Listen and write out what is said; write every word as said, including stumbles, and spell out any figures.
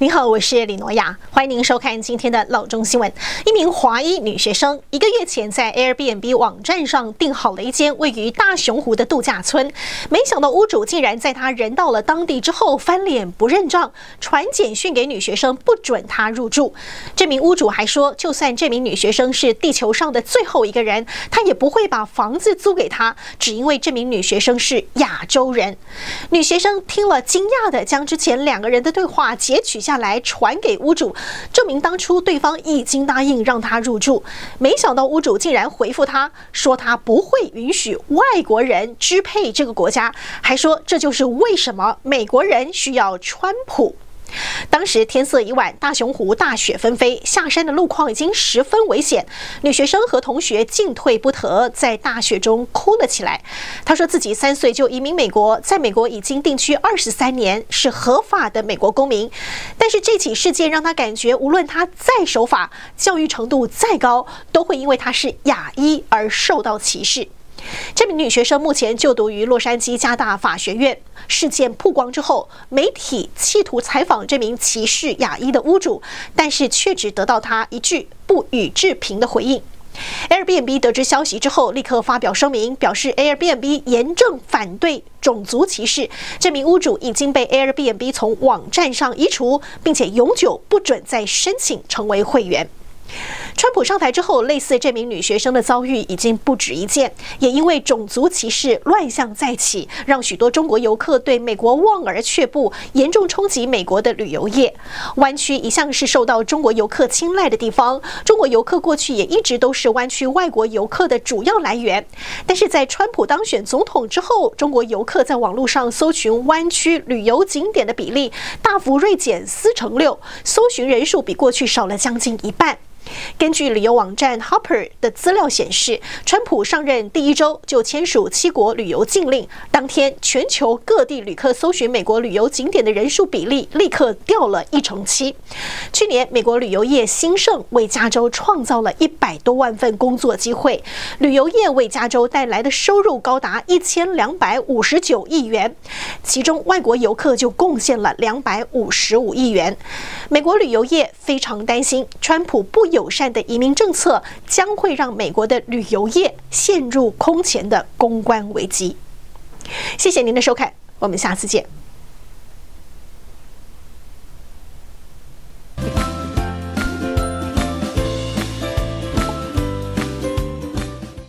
您好，我是李诺亚，欢迎您收看今天的老中新闻。一名华裔女学生一个月前在 Airbnb 网站上订好了一间位于大熊湖的度假村，没想到屋主竟然在她人到了当地之后翻脸不认账，传简讯给女学生不准她入住。这名屋主还说，就算这名女学生是地球上的最后一个人，他也不会把房子租给她，只因为这名女学生是亚洲人。女学生听了惊讶的将之前两个人的对话截取下来传给屋主，证明当初对方已经答应让他入住，没想到屋主竟然回复他说他不会允许外国人支配这个国家，还说这就是为什么美国人需要川普。当时天色已晚，大熊湖大雪纷飞，下山的路况已经十分危险。女学生和同学进退不得，在大雪中哭了起来。她说自己三岁就移民美国，在美国已经定居二十三年，是合法的美国公民。但是这起事件让她感觉，无论她再守法，教育程度再高，都会因为她是亚裔而受到歧视。这名女学生目前就读于洛杉矶加大法学院。事件曝光之后，媒体企图采访这名歧视亚裔的屋主，但是却只得到他一句不予置评的回应。Airbnb 得知消息之后，立刻发表声明，表示 Airbnb 严正反对种族歧视。这名屋主已经被 Airbnb 从网站上移除，并且永久不准再申请成为会员。川普上台之后，类似这名女学生的遭遇已经不止一件，也因为种族歧视乱象再起，让许多中国游客对美国望而却步，严重冲击美国的旅游业。湾区一向是受到中国游客青睐的地方，中国游客过去也一直都是湾区外国游客的主要来源。但是在川普当选总统之后，中国游客在网络上搜寻湾区旅游景点的比例大幅锐减四成六，搜寻人数比过去少了将近一半。根据旅游网站 Hopper 的资料显示，川普上任第一周就签署七国旅游禁令，当天全球各地旅客搜寻美国旅游景点的人数比例立刻掉了一成七。去年美国旅游业兴盛，为加州创造了一百多万份工作机会，旅游业为加州带来的收入高达一千两百五十九亿元，其中外国游客就贡献了两百五十五亿元。美国旅游业非常担心，川普不友善的移民政策将会让美国的旅游业陷入空前的公关危机。谢谢您的收看，我们下次见。